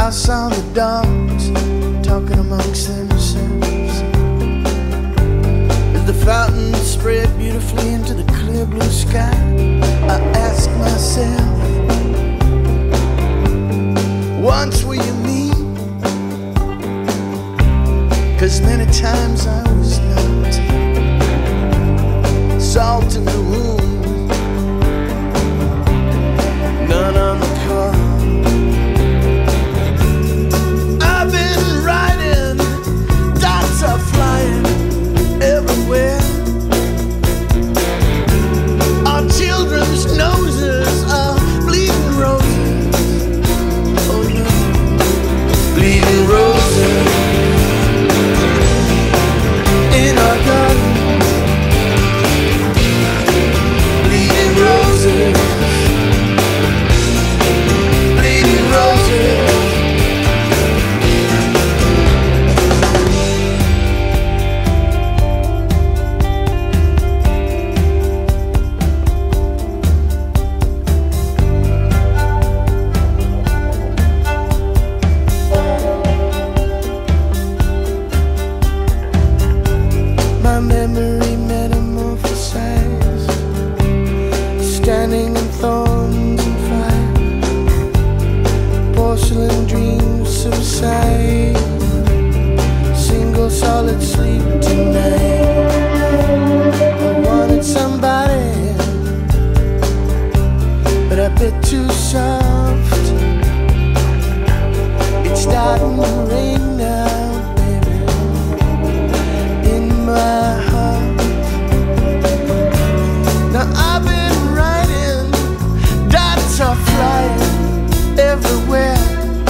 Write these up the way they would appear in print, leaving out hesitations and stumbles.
I saw the dogs talking amongst themselves as the fountain spread beautifully into the clear blue sky. I asked myself, once were you me? 'Cause many times I was not. Salt in the wound, none on the car. I've been riding, dots are flying everywhere. Our children's noses are bleeding roses. Oh no, bleeding roses in our garden. Bleeding roses, bleeding roses. My memory metamorphosized, standing in thorns and fire. Porcelain dreams subside, single solid sleep tonight. I wanted somebody, but a bit too soft. It's starting to rain now, baby, in my heart. Now I've been riding, dots are flying everywhere.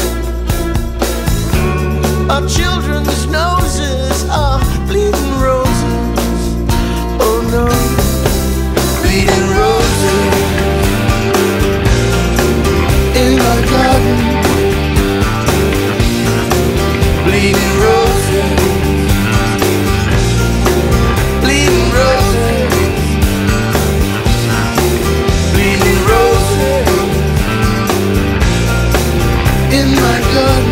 Our children's noses are bleeding roses. Oh no, bleeding roses in my garden. Bleeding roses, bleeding roses, bleeding roses in my garden.